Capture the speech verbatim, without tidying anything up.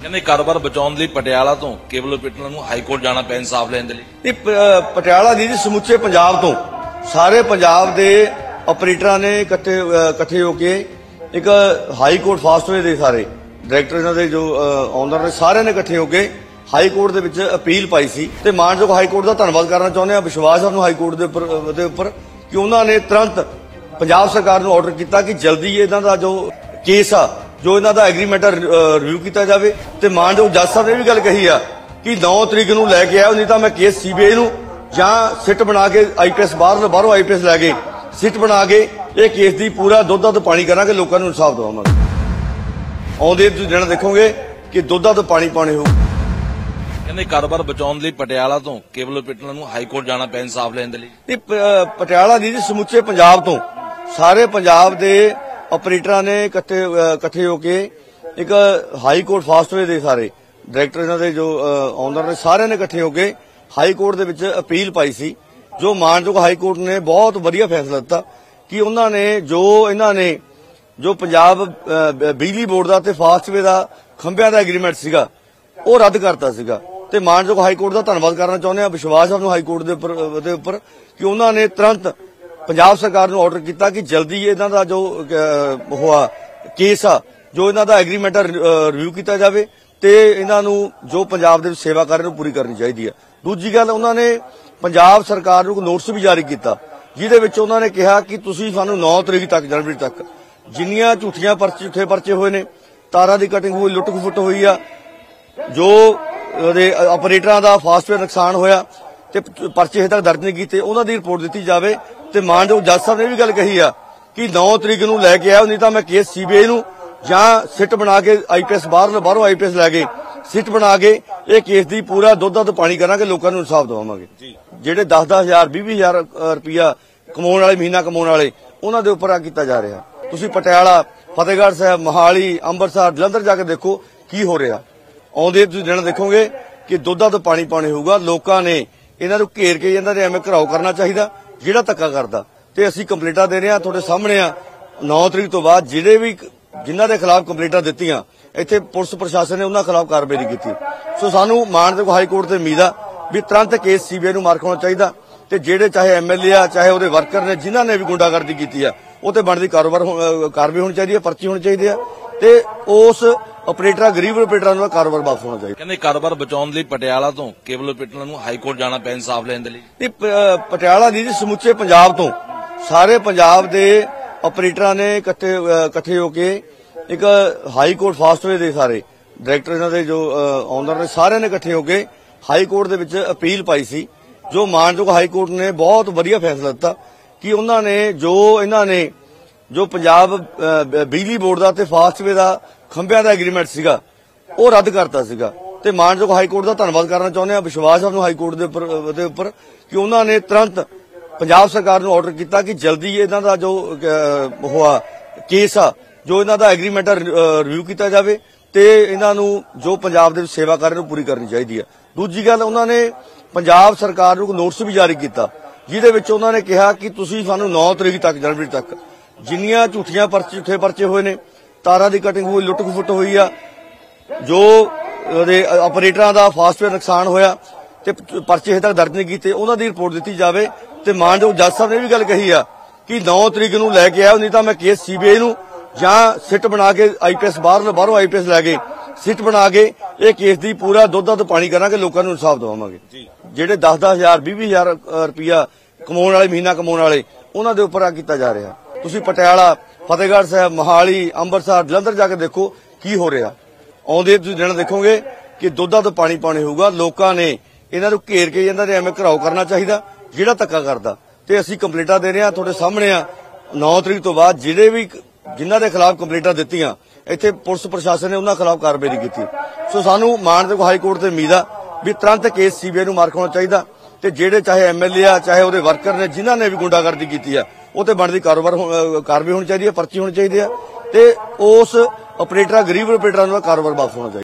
ਕਹਿੰਦੇ ਕਾਰੋਬਾਰ ਬਚਾਉਣ ਲਈ ਪਟਿਆਲਾ ਤੋਂ ਕੇਬਲ ਆਪਰੇਟਰਾਂ ਨੂੰ ਹਾਈ ਕੋਰਟ ਜਾਣਾ ਪਿਆ ਇਨਸਾਫ ਲੈਣ ਦੇ ਲਈ। ਇਹ ਪਟਿਆਲਾ ਦੀ ਸਮੁੱਚੇ ਪੰਜਾਬ ਤੋਂ ਸਾਰੇ ਪੰਜਾਬ ਦੇ ਆਪਰੇਟਰਾਂ ਨੇ ਇਕੱਠੇ ਇਕੱਠੇ ਹੋ ਕੇ ਇੱਕ ਹਾਈ ਕੋਰਟ ਫਾਸਟਵੇ ਦੇ ਸਾਰੇ ਡਾਇਰੈਕਟਰ ਇਹਨਾਂ ਦੇ ਜੋ ਆਨਰ ਨੇ ਸਾਰਿਆਂ ਨੇ ਇਕੱਠੇ ਹੋ ਕੇ ਹਾਈ ਕੋਰਟ ਦੇ ਵਿੱਚ ਅਪੀਲ ਪਾਈ ਸੀ ਤੇ ਮਾਨਯੋਗ ਹਾਈ ਕੋਰਟ ਦਾ ਧੰਨਵਾਦ ਕਰਨਾ ਚਾਹੁੰਦੇ ਆ ਵਿਸ਼ਵਾਸ ਸਾਹਿਬ ਨੂੰ ਹਾਈ ਕੋਰਟ ਦੇ ਉੱਪਰ ਦੇ ਉੱਪਰ ਕਿ ਉਹਨਾਂ ਨੇ ਤੁਰੰਤ ਪੰਜਾਬ ਸਰਕਾਰ ਨੂੰ ਆਰਡਰ ਕੀਤਾ ਕਿ ਜਲਦੀ ਇਹਨਾਂ ਦਾ ਜੋ ਕੇਸ ਆ ਜੋ ਇਹਨਾਂ ਦਾ ਐਗਰੀਮੈਂਟ ਰਿਵਿਊ ਕੀਤਾ ਜਾਵੇ ਤੇ ਮਾਨਯੋਗ ਜੱਜ ਸਾਹਿਬ ਨੇ ਵੀ ਗੱਲ ਕਹੀ ਆ ਕਿ ਨੌ ਤਰੀਕ ਨੂੰ ਲੈ ਕੇ ਆਓ ਨਹੀਂ ਤਾਂ ਮੈਂ ਕੇਸ ਸੀਬੀਆਈ ਨੂੰ ਜਾਂ ਸਿੱਟ ਬਣਾ ਕੇ ਆਈਪੀਐਸ ਬਾਹਰ ਬਾਹਰੋਂ ਆਈਪੀਐਸ ਲੈ ਕੇ ਸਿੱਟ ਬਣਾ ਕੇ ਇਹ ਕੇਸ ਦੀ ਪੂਰਾ ਦੁੱਧ ਦੁੱਧ ਪਾਣੀ ਕਰਾਂਗੇ ਲੋਕਾਂ ਨੂੰ ਇਨਸਾਫ ਦਵਾਵਾਂਗੇ। ਆਉਂਦੇ ਤੁਸੀਂ ਦਿਨ ਦੇਖੋਗੇ ਕਿ ਦੁੱਧ ਦੁੱਧ ਪਾਣੀ ਪਾਣੀ ਹੋਊ। ਕਹਿੰਦੇ ਕਾਰੋਬਾਰ ਬਚਾਉਣ ਲਈ ਪਟਿਆਲਾ ਤੋਂ ਕੇਬਲ ਆਪਰੇਟਰਾਂ ਨੂੰ ਹਾਈ ਕੋਰਟ ਜਾਣਾ ਪਿਆ ਇਨਸਾਫ ਲੈਣ ਦੇ ਲਈ। ਇਹ ਪਟਿਆਲਾ ਦੀ ਸਮੁੱਚੇ ਪੰਜਾਬ ਤੋਂ ਸਾਰੇ ਪੰਜਾਬ ਦੇ ਆਪਰੇਟਰਾਂ ਨੇ ਇਕੱਠੇ ਇਕੱਠੇ ਹੋ ਕੇ ਇੱਕ ਹਾਈ ਕੋਰਟ ਫਾਸਟਵੇ ਦੇ ਸਾਰੇ ਡਾਇਰੈਕਟਰ ਇਹਨਾਂ ਦੇ ਜੋ ਆਨਰ ਨੇ ਸਾਰਿਆਂ ਨੇ ਇਕੱਠੇ ਹੋ ਕੇ ਹਾਈ ਕੋਰਟ ਦੇ ਵਿੱਚ ਅਪੀਲ ਪਾਈ ਸੀ ਜੋ ਮਾਨਯੋਗ ਹਾਈ ਕੋਰਟ ਨੇ ਬਹੁਤ ਵਧੀਆ ਫੈਸਲਾ ਦਿੱਤਾ ਕਿ ਉਹਨਾਂ ਨੇ ਜੋ ਇਹਨਾਂ ਨੇ ਜੋ ਪੰਜਾਬ ਬਿਜਲੀ ਬੋਰਡ ਦਾ ਤੇ ਫਾਸਟਵੇ ਦਾ ਖੰਭਿਆਂ ਦਾ ਐਗਰੀਮੈਂਟ ਸੀਗਾ ਉਹ ਰੱਦ ਕਰਤਾ ਸੀਗਾ ਤੇ ਮਾਨਯੋਗ ਹਾਈ ਕੋਰਟ ਦਾ ਧੰਨਵਾਦ ਕਰਨਾ ਚਾਹੁੰਦੇ ਆ ਵਿਸ਼ਵਾਸ ਸਾਹਿਬ ਨੂੰ ਹਾਈ ਕੋਰਟ ਦੇ ਉੱਪਰ ਦੇ ਉੱਪਰ ਕਿ ਉਹਨਾਂ ਨੇ ਤੁਰੰਤ ਪੰਜਾਬ ਸਰਕਾਰ ਨੂੰ ਆਰਡਰ ਕੀਤਾ ਕਿ ਜਲਦੀ ਇਹਨਾਂ ਦਾ ਜੋ ਹੋਆ ਕੇਸ ਆ ਜੋ ਇਹਨਾਂ ਦਾ ਐਗਰੀਮੈਂਟ ਰਿਵਿਊ ਕੀਤਾ ਜਾਵੇ ਤੇ ਇਹਨਾਂ ਨੂੰ ਜੋ ਪੰਜਾਬ ਦੇ ਵਿੱਚ ਸੇਵਾ ਕਰ ਰਹੇ ਨੂੰ ਪੂਰੀ ਕਰਨੀ ਚਾਹੀਦੀ ਹੈ। ਦੂਜੀ ਗੱਲ ਉਹਨਾਂ ਨੇ ਪੰਜਾਬ ਸਰਕਾਰ ਨੂੰ ਨੋਟਿਸ ਵੀ ਜਾਰੀ ਕੀਤਾ ਜਿਹਦੇ ਵਿੱਚ ਉਹਨਾਂ ਨੇ ਕਿਹਾ ਕਿ ਤੁਸੀਂ ਸਾਨੂੰ ਨੌ ਤਰੀਕ ਤੱਕ ਜਨਵਰੀ ਤੱਕ ਜਿੰਨੀਆਂ ਝੂਠੀਆਂ ਪਰਚੇ ਝੂਠੇ ਪਰਚੇ ਹੋਏ ਨੇ ਤਾਰਾਂ ਦੀ ਕਟਿੰਗ ਹੋਈ ਲੁੱਟ ਖਸੁੱਟ ਹੋਈ ਆ ਜੋ ਉਹਦੇ ਆਪਰੇਟਰਾਂ ਦਾ ਫਾਸਟਵੇਅਰ ਨੁਕਸਾਨ ਹੋਇਆ ਤੇ ਪਰਚੇ ਹਜੇ ਤੱਕ ਦਰਜ ਨਹੀਂ ਕੀਤੇ ਉਹਨਾਂ ਦੀ ਰਿਪੋਰਟ ਦਿੱਤੀ ਜਾਵੇ ਤੇ ਮਾਨਯੋਗ ਜੱਜ ਸਾਹਿਬ ਨੇ ਵੀ ਗੱਲ ਕਹੀ ਆ ਕਿ ਨੌ ਤਰੀਕ ਨੂੰ ਲੈ ਕੇ ਆਓ ਨਹੀਂ ਤਾਂ ਮੈਂ ਕੇਸ ਸੀਬੀਆਈ ਨੂੰ ਜਾਂ ਸਿੱਟ ਬਣਾ ਕੇ ਆਈਪੀਐਸ ਬਾਹਰ ਬਾਹਰੋਂ ਆਈਪੀਐਸ ਲੈ ਕੇ ਸਿੱਟ ਬਣਾ ਕੇ ਇਹ ਕੇਸ ਦੀ ਪੂਰਾ ਦੁੱਧ ਦੁੱਧ ਪਾਣੀ ਕਰਾਂਗੇ ਲੋਕਾਂ ਨੂੰ ਇਨਸਾਫ ਦਵਾਵਾਂਗੇ। ਜਿਹੜੇ ਦਸ ਦਸ ਹਜ਼ਾਰ ਵੀਹ ਵੀਹ ਹਜ਼ਾਰ ਰੁਪਇਆ ਕਮਾਉਣ ਵਾਲੇ ਮਹੀਨਾ ਕਮਾਉਣ ਵਾਲੇ ਉਹਨਾਂ ਦੇ ਉੱਪਰ ਆ ਕੀਤਾ ਜਾ ਰਿਹਾ। ਤੁਸੀਂ ਪਟਿਆਲਾ ਫਤਿਹਗੜ੍ਹ ਸਾਹਿਬ ਮੋਹਾਲੀ ਅੰਮ੍ਰਿਤਸਰ ਜਲੰਧਰ ਜਾ ਕੇ ਦੇਖੋ ਕੀ ਹੋ ਰਿਹਾ। ਆਉਂਦੇ ਤੁਸੀਂ ਦਿਨ ਦੇਖੋਗੇ ਕਿ ਦੁੱਧ ਦੁੱਧ ਪਾਣੀ ਪਾਣੀ ਹੋਊਗਾ। ਲੋਕਾਂ ਨੇ ਇਹਨਾਂ ਨੂੰ ਘੇਰ ਕੇ ਇਹਨਾਂ ਦੇ ਐਵੇਂ ਘਰਾਓ ਕਰਨਾ ਚਾਹੀਦਾ ਜਿਹੜਾ ਧੱਕਾ ਕਰਦਾ ਤੇ ਅਸੀਂ ਕੰਪਲੇਂਟਾਂ ਦੇ ਰਹੇ ਹਾਂ ਤੁਹਾਡੇ ਸਾਹਮਣੇ ਆ। ਨੌ ਤਰੀਕ ਤੋਂ ਬਾਅਦ ਜਿਹੜੇ ਵੀ ਜਿਨ੍ਹਾਂ ਦੇ ਖਿਲਾਫ ਕੰਪਲੇਂਟਾਂ ਦਿੱਤੀਆਂ ਇੱਥੇ ਪੁਲਿਸ ਪ੍ਰਸ਼ਾਸਨ ਨੇ ਉਹਨਾਂ ਖਿਲਾਫ ਕਾਰਵਾਈ ਨਹੀਂ ਕੀਤੀ। ਸੋ ਸਾਨੂੰ ਮਾਨਯੋਗ ਹਾਈ ਕੋਰਟ ਤੇ ਉਮੀਦ ਆ ਵੀ ਤੁਰੰਤ ਕੇਸ ਸੀਬੀਆਈ ਨੂੰ ਮਾਰਕ ਹੋਣਾ ਚਾਹੀਦਾ ਤੇ ਜਿਹੜੇ ਚਾਹੇ ਐਮਐਲਏ ਆ ਚਾਹੇ ਉਹਦੇ ਵਰਕਰ ਨੇ ਜਿਨ੍ਹਾਂ ਨੇ ਵੀ ਗੁੰਡਾਗਰਦੀ ਕੀਤੀ ਆ ਉਹ ਤੇ ਬਣਦੀ ਕਾਰੋਬਾਰ ਕਾਰਵਾਈ ਹੋਣੀ ਚਾਹੀਦੀ ਹੈ ਪਰਚੀ ਹੋਣੀ ਚਾਹੀਦੀ ਹੈ ਤੇ ਉਸ ਆਪਰੇਟਰਾਂ ਗਰੀਬ ਆਪਰੇਟਰਾਂ ਦਾ ਕਾਰੋਬਾਰ ਵਾਪਸ ਹੋਣਾ ਚਾਹੀਦਾ। ਕਹਿੰਦੇ ਕਾਰੋਬਾਰ ਬਚਾਉਣ ਲਈ ਪਟਿਆਲਾ ਤੋਂ ਕੇਬਲ ਆਪਰੇਟਰਾਂ ਨੂੰ ਹਾਈ ਕੋਰਟ ਜਾਣਾ ਪਿਆ ਇਨਸਾਫ ਲੈਣ ਦੇ ਲਈ। ਇਹ ਪਟਿਆਲਾ ਦੀ ਸਮੁੱਚੇ ਪੰਜਾਬ ਤੋਂ ਸਾਰੇ ਪੰਜਾਬ ਦੇ ਆਪਰੇਟਰਾਂ ਨੇ ਇਕੱਠੇ ਇਕੱਠੇ ਹੋ ਕੇ ਇੱਕ ਹਾਈ ਕੋਰਟ ਫਾਸਟਵੇ ਦੇ ਸਾਰੇ ਡਾਇਰੈਕਟਰ ਇਹਨਾਂ ਦੇ ਜੋ ਆਨਰ ਨੇ ਸਾਰਿਆਂ ਨੇ ਇਕੱਠੇ ਹੋ ਕੇ ਹਾਈ ਕੋਰਟ ਦੇ ਵਿੱਚ ਅਪੀਲ ਪਾਈ ਸੀ ਜੋ ਮਾਨਯੋਗ ਹਾਈ ਕੋਰਟ ਨੇ ਬਹੁਤ ਵਧੀਆ ਫੈਸਲਾ ਦਿੱਤਾ ਕਿ ਉਹਨਾਂ ਨੇ ਜੋ ਇਹਨਾਂ ਨੇ ਜੋ ਪੰਜਾਬ ਬਿਜਲੀ ਬੋਰਡ ਦਾ ਤੇ ਫਾਸਟਵੇ ਦਾ ਖੰਭਿਆਂ ਦਾ ਐਗਰੀਮੈਂਟ ਸੀਗਾ ਉਹ ਰੱਦ ਕਰਤਾ ਸੀਗਾ ਤੇ ਮਾਨਯੋਗ ਹਾਈ ਕੋਰਟ ਦਾ ਧੰਨਵਾਦ ਕਰਨਾ ਚਾਹੁੰਦੇ ਆ ਵਿਸ਼ਵਾਸ ਸਾਹਿਬ ਨੂੰ ਹਾਈ ਕੋਰਟ ਦੇ ਉੱਪਰ ਦੇ ਉੱਪਰ ਕਿ ਉਹਨਾਂ ਨੇ ਤੁਰੰਤ ਪੰਜਾਬ ਸਰਕਾਰ ਨੂੰ ਆਰਡਰ ਕੀਤਾ ਕਿ ਜਲਦੀ ਇਹਨਾਂ ਦਾ ਜੋ ਹੋਆ ਕੇਸ ਆ ਜੋ ਇਹਨਾਂ ਦਾ ਐਗਰੀਮੈਂਟ ਰਿਵਿਊ ਕੀਤਾ ਜਾਵੇ ਤੇ ਇਹਨਾਂ ਨੂੰ ਜੋ ਪੰਜਾਬ ਦੇ ਵਿੱਚ ਸੇਵਾ ਕਰ ਰਹੇ ਨੂੰ ਪੂਰੀ ਕਰਨੀ ਚਾਹੀਦੀ ਹੈ। ਦੂਜੀ ਗੱਲ ਉਹਨਾਂ ਨੇ ਪੰਜਾਬ ਸਰਕਾਰ ਨੂੰ ਨੋਟਿਸ ਵੀ ਜਾਰੀ ਕੀਤਾ ਜਿਹਦੇ ਵਿੱਚ ਉਹਨਾਂ ਨੇ ਕਿਹਾ ਕਿ ਤੁਸੀਂ ਸਾਨੂੰ ਨੌ ਤਰੀਕ ਤੱਕ ਜਨਵਰੀ ਤੱਕ ਜਿੰਨੀਆਂ ਝੂਠੀਆਂ ਪਰਚੇ ਝੂਠੇ ਪਰਚੇ ਹੋਏ ਨੇ ਤਾਰਾਂ ਦੀ ਕਟਿੰਗ ਹੋਈ ਲੁੱਟ ਖਸੁੱਟ ਹੋਈ ਆ ਜੋ ਉਹਦੇ ਆਪਰੇਟਰਾਂ ਦਾ ਫਾਸਟਵੇਅਰ ਨੁਕਸਾਨ ਹੋਇਆ ਤੇ ਪਰਚੇ ਹਜੇ ਤੱਕ ਦਰਜ ਨਹੀਂ ਕੀਤੇ ਉਹਨਾਂ ਦੀ ਰਿਪੋਰਟ ਦਿੱਤੀ ਜਾਵੇ ਤੇ ਮਾਨਯੋਗ ਜੱਜ ਸਾਹਿਬ ਨੇ ਵੀ ਗੱਲ ਕਹੀ ਆ ਕਿ ਨੌ ਤਰੀਕ ਨੂੰ ਲੈ ਕੇ ਆਓ ਨਹੀਂ ਤਾਂ ਮੈਂ ਕੇਸ ਸੀਬੀਆਈ ਨੂੰ ਜਾਂ ਸਿੱਟ ਬਣਾ ਕੇ ਆਈਪੀਐਸ ਬਾਹਰ ਬਾਹਰੋਂ ਆਈਪੀਐਸ ਲੈ ਕੇ ਸਿੱਟ ਬਣਾ ਕੇ ਇਹ ਕੇਸ ਦੀ ਪੂਰਾ ਦੁੱਧ ਦੁੱਧ ਪਾਣੀ ਕਰਾਂਗੇ ਲੋਕਾਂ ਨੂੰ ਇਨਸਾਫ ਦਵਾਵਾਂਗੇ। ਜਿਹੜੇ ਦਸ ਦਸ ਹਜ਼ਾਰ ਵੀਹ ਵੀਹ ਹਜ਼ਾਰ ਰੁਪਇਆ ਕਮਾਉਣ ਵਾਲੇ ਮਹੀਨਾ ਕਮਾਉਣ ਵਾਲੇ ਉਹਨਾਂ ਦੇ ਉੱਪਰ ਆ ਕੀਤਾ ਜਾ ਰਿਹਾ। ਤੁਸੀਂ ਪਟਿਆਲਾ ਫਤਿਹਗੜ੍ਹ ਸਾਹਿਬ ਮੋਹਾਲੀ ਅੰਮ੍ਰਿਤਸਰ ਜਲੰਧਰ ਜਾ ਕੇ ਦੇਖੋ ਕੀ ਹੋ ਰਿਹਾ। ਆਉਂਦੇ ਤੁਸੀਂ ਦਿਨ ਦੇਖੋਗੇ ਕਿ ਦੁੱਧ ਦੁੱਧ ਪਾਣੀ ਪਾਣੀ ਹੋਊਗਾ। ਲੋਕਾਂ ਨੇ ਇਹਨਾਂ ਨੂੰ ਘੇਰ ਕੇ ਇਹਨਾਂ ਦੇ ਐਵੇਂ ਘਰਾਓ ਕਰਨਾ ਚਾਹੀਦਾ ਜਿਹੜਾ ਧੱਕਾ ਕਰਦਾ ਤੇ ਅਸੀਂ ਕੰਪਲੇਂਟਾਂ ਦੇ ਰਹੇ ਹਾਂ ਤੁਹਾਡੇ ਸਾਹਮਣੇ ਆ। ਨੌ ਤਰੀਕ ਤੋਂ ਬਾਅਦ ਜਿਹੜੇ ਵੀ ਜਿਨ੍ਹਾਂ ਦੇ ਖਿਲਾਫ ਕੰਪਲੇਂਟਾਂ ਦਿੱਤੀਆਂ ਇੱਥੇ ਪੁਲਿਸ ਪ੍ਰਸ਼ਾਸਨ ਨੇ ਉਹਨਾਂ ਖਿਲਾਫ ਕਾਰਵਾਈ ਨਹੀਂ ਕੀਤੀ। ਸੋ ਸਾਨੂੰ ਮਾਨਯੋਗ ਹਾਈ ਕੋਰਟ ਤੇ ਉਮੀਦ ਆ ਵੀ ਤੁਰੰਤ ਕੇਸ ਸੀਬੀਆਈ ਨੂੰ ਮਾਰਕ ਹੋਣਾ ਚਾਹੀਦਾ ਤੇ ਜਿਹੜੇ ਚਾਹੇ ਐਮਐਲਏ ਆ ਚਾਹੇ ਉਹਦੇ ਵਰਕਰ ਨੇ ਜਿਨ੍ਹਾਂ ਨੇ ਵੀ ਗੁੰਡਾਗਰਦੀ ਕੀਤੀ ਆ ਉਹ ਤੇ ਬਣਦੀ ਕਾਰੋਬਾਰ ਕਾਰਵਾਈ ਹੋਣੀ ਚਾਹੀਦੀ ਹੈ ਪਰਚੀ ਹੋਣੀ ਚਾਹੀਦੀ ਹੈ ਤੇ ਉਸ ਆਪਰੇਟਰਾਂ ਗਰੀਬ ਆਪਰੇਟਰਾਂ ਦਾ ਕਾਰੋਬਾਰ ਵਾਪਸ ਹੋਣਾ ਚਾਹੀਦਾ।